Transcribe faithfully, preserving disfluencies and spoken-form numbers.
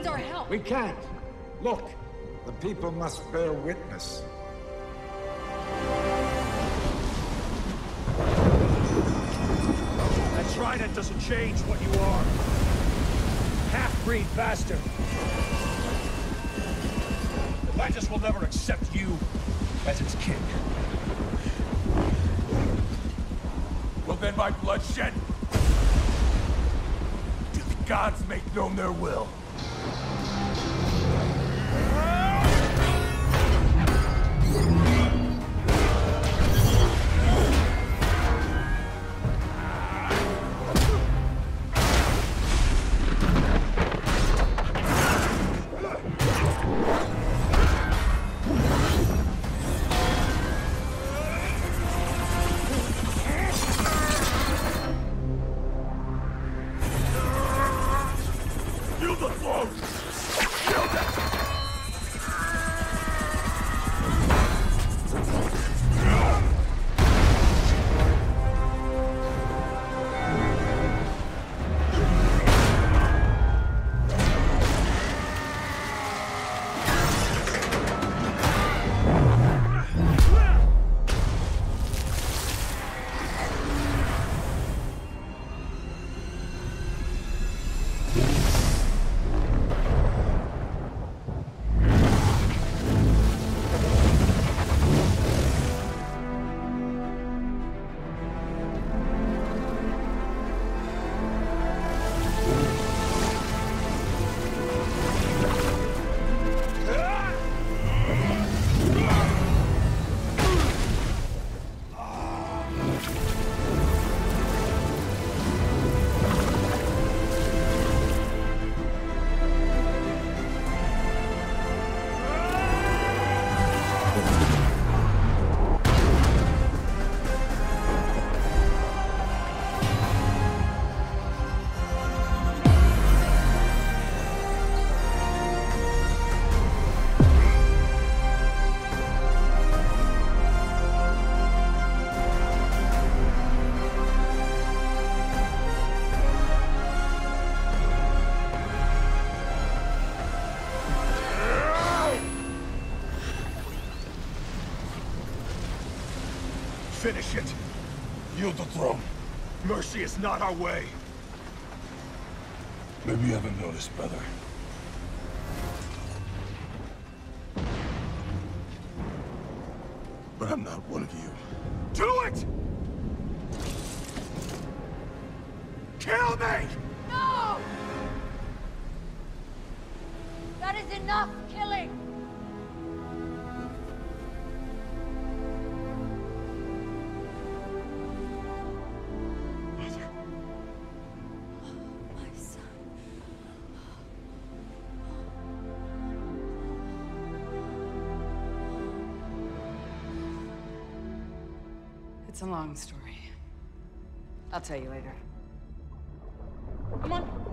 needs our help. We can't. Look, the people must bear witness. That trident doesn't change what you are. Half-breed bastard. Atlantis will never accept you as its king. Well then, by bloodshed, do the gods make known their will. Finish it. Yield the throne. Mercy is not our way. Maybe you haven't noticed, brother. But I'm not one of you. Do it! Kill me! No! That is enough killing! It's a long story. I'll tell you later. Come on.